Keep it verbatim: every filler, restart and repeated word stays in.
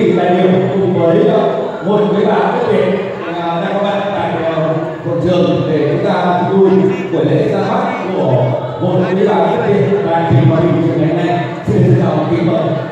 vị đại biểu cùng với một cái báo quyết định đang có mặt tại hội trường để chúng ta vui buổi lễ ra mắt của một cái báo quyết định và trình bày ngày nay. Xin chào kính mời.